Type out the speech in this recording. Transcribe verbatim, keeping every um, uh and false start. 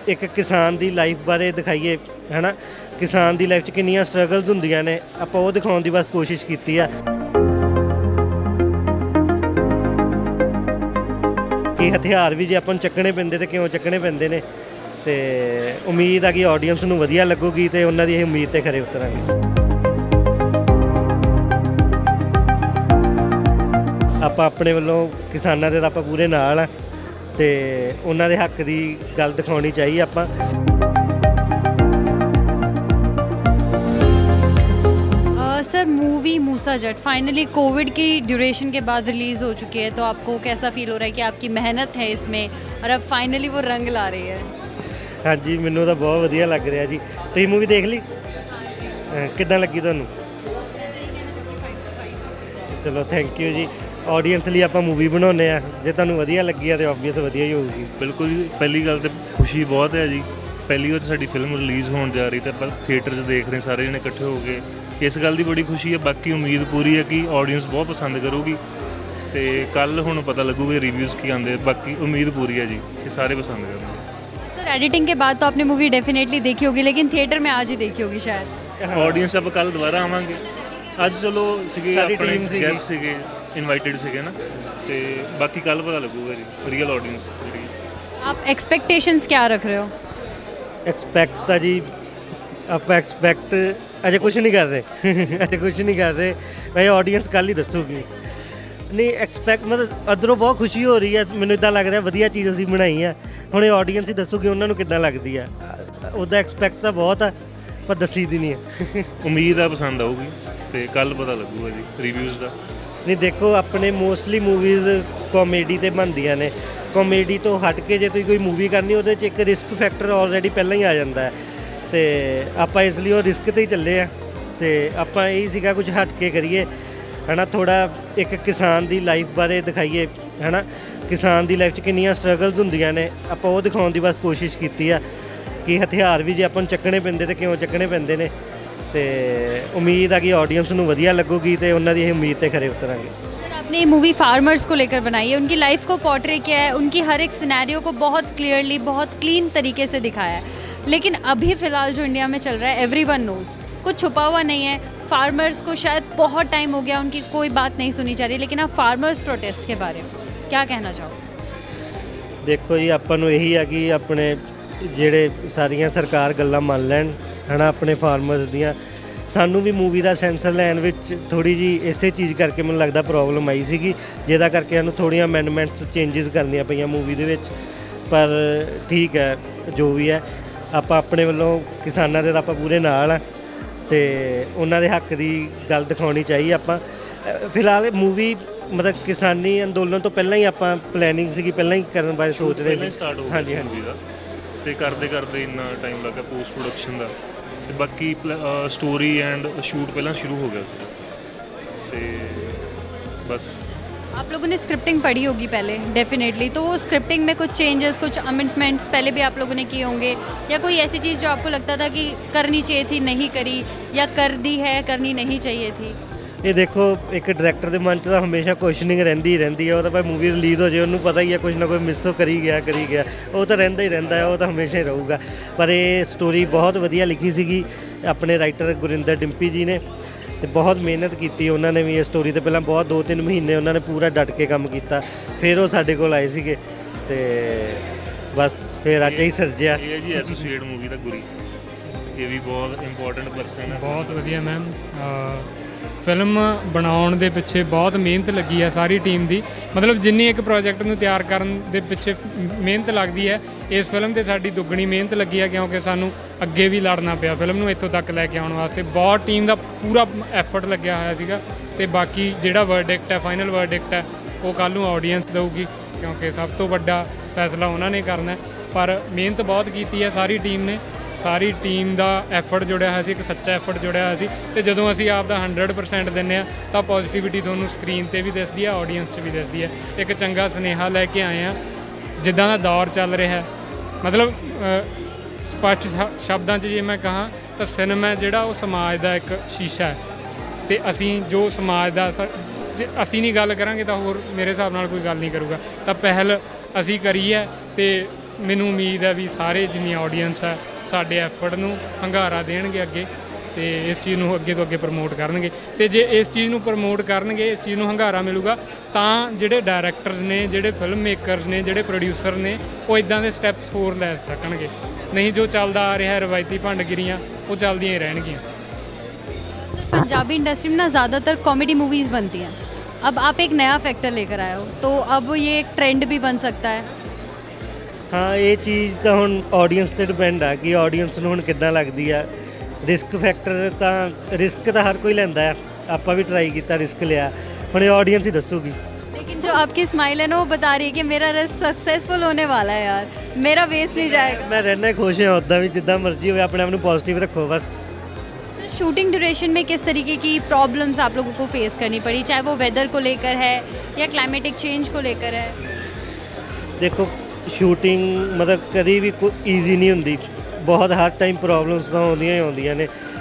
एक किसान की लाइफ बारे दिखाइए है ना, किसान की लाइफ च किन्नियां स्ट्रगल्स होंदियां ने, आपां ओह दिखाउण दी बस कोशिश कीती है कि हथियार भी जे आपां नूं चक्कने पैंदे ते क्यों चक्कने पैंदे ने। ते उम्मीद है कि ऑडियंस नूं वधिया लगूगी ते उन्हां दी उम्मीद ते खरे उतरांगे। आपां अपने वल्लों किसानां दे तां आपां पूरे नाल आ ते उन्हां दे हक दी गल दिखाउणी चाहिए आपां। Sir movie Moosa Jatt finally covid की ड्यूरेशन के बाद रिलीज़ हो चुकी है, तो आपको कैसा फील हो रहा है कि आपकी मेहनत है इसमें और अब फाइनली वो रंग ला रही है? हाँ जी, मैनू तो बहुत वधिया लग रहा जी। तुसीं मूवी देख ली? किद्दां लगी तुहानूं? चलो थैंक यू जी। ऑडियंस लिए आपां मूवी बनाउने आ, जे तुहानूं वधिया लगी है तो ऑबवियस वधिया ही होगी। बिल्कुल जी, पहली गल तो खुशी बहुत है जी, पहली बार साडी फिल्म रिलीज़ होने जा रही तो आपां थिएटर 'च देख रहे सारे जने इकट्ठे हो गए, इस गल की बड़ी खुशी है। बाकी उम्मीद पूरी है कि ऑडियंस बहुत पसंद करूगी तो कल हुण पता लगूगा रिव्यूज़ की आते, बाकी उम्मीद पूरी है जी कि सारे पसंद करेंगे। सर एडिटिंग के बाद तो आपने मूवी डेफिनेटली देखी होगी, लेकिन थिएटर में आज ही देखी होगी शायद। ऑडियंस अब कल दोबारा आवांगे, अज चलो सीगे अपने गेस्ट सीगे इनवाइटेड सीगे ना, तो बाकी कल पता लगूगा जी रियल ऑडियंस। आप एक्सपेक्टेशंस क्या रख रहे हो? एक्सपैक्ट तो जी आप एक्सपैक्ट अजे कुछ नहीं कर रहे अजे कुछ नहीं कर रहे भाई, ऑडियंस कल ही दसूगी। नहीं एक्सपैक्ट मतलब अंदरों बहुत खुशी हो रही है, मैनूं इदां लग रहा वधिया चीज़ असीं बनाई है, हुण ऑडियंस ही दसूगी उन्होंने किद्दां लगदी है। उहदा एक्सपैक्ट तो बहुत है पर दसी दी नहीं है उम्मीद है पसंद आऊगी तो कल पता लगूगा जी रिव्यूज़ का। नहीं देखो अपने मोस्टली मूवीज़ कॉमेडी ते बनदियां ने, कॉमेडी तो हट के जे तुसीं कोई मूवी करनी उहदे च एक रिस्क फैक्टर ऑलरेडी पहलां ही आ जाता है, तो आपां इसलिए वो रिस्क ते ही चले आ, तो आपां यही सीगा कुछ हट के करिए है ना, थोड़ा एक किसान की लाइफ बारे दिखाइए है ना, किसान की लाइफ च किन्नियां स्ट्रगल्स होंदियां ने, आपां ओह दिखाउण दी बस कोशिश कीती है कि हथियार भी जे आपां नूं चक्कने पैंदे ते क्यों चक्कने पैंदे ने। तो उम्मीद है कि ऑडियंस नूं वधिया लगूगी तो उन्हां दी उम्मीद ते खरे उतरांगे। सर आपने मूवी फार्मर्स को लेकर बनाई है, उनकी लाइफ को पोर्ट्रे किया है, उनकी हर एक सिनेरियो को बहुत क्लियरली बहुत क्लीन तरीके से दिखाया है, लेकिन अभी फ़िलहाल जो इंडिया में चल रहा है एवरीवन नोज़, कुछ छुपा हुआ नहीं है। फार्मर्स को शायद बहुत टाइम हो गया उनकी कोई बात नहीं सुनी जा रही, लेकिन आप फार्मर्स प्रोटेस्ट के बारे में क्या कहना चाहोगे? देखो जी आपां नूं यही है कि अपने ਜਿਹੜੇ ਸਾਰੀਆਂ ਸਰਕਾਰ ਗੱਲਾਂ ਮੰਨ ਲੈਣ ਹੈ ਨਾ ਆਪਣੇ ਫਾਰਮਰਸ ਦੀਆਂ। ਸਾਨੂੰ ਵੀ ਮੂਵੀ ਦਾ ਸੈਂਸਰ ਲੈਣ ਵਿੱਚ ਥੋੜੀ ਜੀ ਇਸੇ ਚੀਜ਼ ਕਰਕੇ ਮੈਨੂੰ ਲੱਗਦਾ ਪ੍ਰੋਬਲਮ ਆਈ ਸੀਗੀ, ਜਿਹਦਾ ਕਰਕੇ ਸਾਨੂੰ ਥੋੜੀਆਂ ਅਮੈਂਡਮੈਂਟਸ ਚੇਂਜਸ ਕਰਨੀਆਂ ਪਈਆਂ ਮੂਵੀ ਦੇ ਵਿੱਚ। ਪਰ ਠੀਕ ਹੈ ਜੋ ਵੀ ਹੈ, ਆਪਾਂ ਆਪਣੇ ਵੱਲੋਂ ਕਿਸਾਨਾਂ ਦੇ ਤਾਂ ਆਪਾਂ ਪੂਰੇ ਨਾਲ ਆ ਤੇ ਉਹਨਾਂ ਦੇ ਹੱਕ ਦੀ ਗੱਲ ਦਿਖਾਉਣੀ ਚਾਹੀਏ। ਆਪਾਂ ਫਿਲਹਾਲ ਮੂਵੀ ਮਤਲਬ ਕਿਸਾਨੀ ਅੰਦੋਲਨ ਤੋਂ ਪਹਿਲਾਂ ਹੀ ਆਪਾਂ ਪਲੈਨਿੰਗ ਸੀਗੀ, ਪਹਿਲਾਂ ਹੀ ਕਰਨ ਬਾਰੇ ਸੋਚ ਰਹੇ ਸੀ। ਹਾਂਜੀ ਹਾਂਜੀ ਤੇ ਕਰਦੇ ਕਰਦੇ ਇੰਨਾ ਟਾਈਮ ਲੱਗਾ ਪੋਸਟ ਪ੍ਰੋਡਕਸ਼ਨ ਦਾ, ਤੇ ਬਾਕੀ ਸਟੋਰੀ ਐਂਡ ਸ਼ੂਟ ਪਹਿਲਾਂ शुरू हो गया ਸੀ ਤੇ बस। आप लोगों ने स्क्रिप्टिंग पढ़ी होगी पहले डेफिनेटली, तो वो स्क्रिप्टिंग में कुछ चेंजेस कुछ अमेंडमेंट्स पहले भी आप लोगों ने किए होंगे, या कोई ऐसी चीज़ जो आपको लगता था कि करनी चाहिए थी नहीं करी, या कर दी है करनी नहीं चाहिए थी? ये देखो एक डायरैक्टर के मन च हमेशा क्वेश्चनिंग रहिंदी ही रहिंदी है, वो तो भाई मूवी रिलीज़ हो जाए उन्होंने पता ही है कुछ ना कुछ मिस तो करी गया करी गया, वो तो रहिंदा ही रहिंदा है, वो तो हमेशा ही रहूगा। पर ये स्टोरी बहुत वधिया लिखी सीगी अपने राइटर गुरिंदर डिंपी जी ने, तो बहुत मेहनत की उन्होंने भी। इस स्टोरी तो पहले बहुत दो तीन महीने उन्होंने पूरा डट के काम किया, फिर वो साडे कोल आए सीगे ते बस फिर अज ही सर्जिया। ये जी एसोसीएट मूवी का गुरी, ये भी बहुत इंपॉर्टेंट पर्सन है। बहुत वधिया मैम, फिल्म बनाउण दे पिछे बहुत मेहनत लगी है सारी टीम की, मतलब जिन्नी एक प्रोजेक्ट नूं तैयार करन दे पिछे मेहनत लगती है, इस फिल्म ते साडी दुगनी मेहनत लगी है, क्योंकि सानू अगे भी लड़ना पिया फिल्म नूं इत्थों तक लैके आउण वास्ते। बहुत टीम का पूरा एफर्ट लग्या होया सीगा, ते बाकी जिहड़ा वर्डिक्ट है फाइनल वर्डिक्ट है वो कल नूं ऑडियंस देऊगी, क्योंकि सब तो वड्डा फैसला उन्होंने करना है। पर मेहनत बहुत की है सारी टीम ने, सारी टीम का एफर्ट जुड़िया है, एक सच्चा एफर्ट जुड़िया है, तो जो असी आपका हंड्रड परसेंट देने तो पॉजिटिविटी थोनों स्क्रीन पर भी दसदी है, ऑडियंस भी दसदी है। एक चंगा सुनेहा लैके आए हैं, जिदा का दौर चल रहा है, मतलब स्पष्ट शब्दों जे मैं कहा तो सिनेमा जोड़ा वो समाज का एक शीशा है, तो असी जो समाज का जे असी नहीं गल करांगे तो होर मेरे हिसाब नाल कोई गल नहीं करूँगा, तो पहल असी करी है, तो ਮੈਨੂੰ ਉਮੀਦ ਹੈ ਵੀ ਸਾਰੇ ਜਿੰਨੀ ਆਡੀਅנס ਹੈ ਸਾਡੇ ਐਫਰਟ ਨੂੰ ਹੰਗਾਰਾ ਦੇਣਗੇ ਅੱਗੇ ਤੇ ਇਸ ਚੀਜ਼ ਨੂੰ ਅੱਗੇ ਤੋਂ ਅੱਗੇ ਪ੍ਰਮੋਟ ਕਰਨਗੇ ਤੇ ਜੇ ਇਸ ਚੀਜ਼ ਨੂੰ ਪ੍ਰਮੋਟ ਕਰਨਗੇ ਇਸ ਚੀਜ਼ ਨੂੰ ਹੰਗਾਰਾ ਮਿਲੂਗਾ ਤਾਂ ਜਿਹੜੇ ਡਾਇਰੈਕਟਰਸ ਨੇ ਜਿਹੜੇ ਫਿਲਮ ਮੇਕਰਸ ਨੇ ਜਿਹੜੇ ਪ੍ਰੋਡਿਊਸਰ ਨੇ ਉਹ ਇਦਾਂ ਦੇ ਸਟੈਪਸ ਹੋਰ ਲੈ ਸਕਣਗੇ ਨਹੀਂ ਜੋ ਚੱਲਦਾ ਆ ਰਿਹਾ ਰਵਾਇਤੀ ਭੰਡਗਿਰੀਆਂ ਉਹ ਚੱਲਦੀਆਂ ਹੀ ਰਹਿਣਗੀਆਂ। सर पंजाबी इंडस्ट्री में ना ज़्यादातर कॉमेडी मूवीज़ बनती हैं, अब आप एक नया फैक्टर लेकर आए हो तो अब ये एक ट्रेंड भी बन सकता है। ਹਾਂ ਇਹ ਚੀਜ਼ ਤਾਂ ਹੁਣ ਆਡੀਅנס ਤੇ ਡਿਪੈਂਡ ਆ ਕਿ ਆਡੀਅנס ਨੂੰ ਹੁਣ ਕਿੱਦਾਂ ਲੱਗਦੀ ਆ। ਰਿਸਕ ਫੈਕਟਰ ਤਾਂ ਰਿਸਕ ਤਾਂ ਹਰ ਕੋਈ ਲੈਂਦਾ ਆ, ਆਪਾਂ ਵੀ ਟਰਾਈ ਕੀਤਾ ਰਿਸਕ ਲਿਆ, ਹੁਣ ਇਹ ਆਡੀਅנס ਹੀ ਦੱਸੂਗੀ। लेकिन जो आपकी स्माइल है ना वो बता रही है कि मेरा रेस सक्सेसफुल होने वाला है यार, मेरा वेस्ट नहीं जाएगा। ਮੈਂ ਰਹਿਣਾ ਖੁਸ਼ ਹਾਂ ਉੱਦਾਂ ਵੀ ਜਿੱਦਾਂ ਮਰਜ਼ੀ ਹੋਵੇ ਆਪਣੇ ਆਪ ਨੂੰ ਪੋਜ਼ਿਟਿਵ ਰੱਖੋ ਬਸ। सर शूटिंग ड्यूरेशन में किस तरीके की प्रॉब्लम्स आप लोगों को फेस करनी पड़ी, चाहे वो वेदर को लेकर है या क्लाइमेटिक चेंज को लेकर है? ਦੇਖੋ ਸ਼ੂਟਿੰਗ ਮਤਲਬ ਕਦੀ ਵੀ ਕੋਈ ਈਜ਼ੀ ਨਹੀਂ ਹੁੰਦੀ, ਬਹੁਤ ਹਰ ਟਾਈਮ ਪ੍ਰੋਬਲਮਸ ਤਾਂ ਆਉਂਦੀਆਂ ਹੀ ਆਉਂਦੀਆਂ ਨੇ।